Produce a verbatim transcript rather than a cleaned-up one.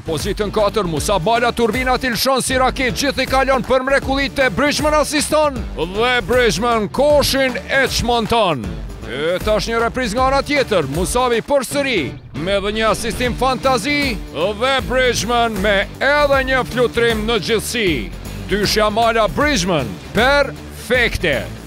Pozitën katër, Musa Bala turbinat i lëshon si raket, gjithë i kalon për mrekullit e Bridgman asiston dhe Bridgman koshin e çmonton. E tash një repriz nga ana tjetër, Musavi përsëri me edhe një asistim fantazi dhe Bridgman me edhe një flutrim në gjithësi. Dyshja mala Bridgman perfekte.